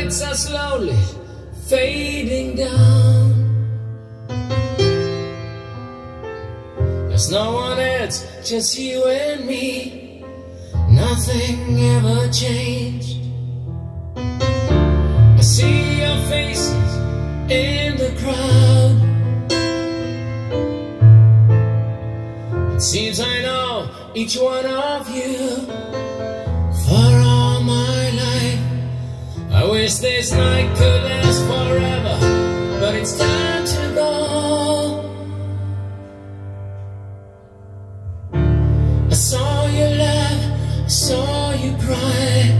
lights are slowly fading down. There's no one else, just you and me. Nothing ever changed. I see your faces in the crowd. It seems I know each one of you for all my life. I wish this night could last forever, but it's time to go. I saw you laugh, I saw you cry.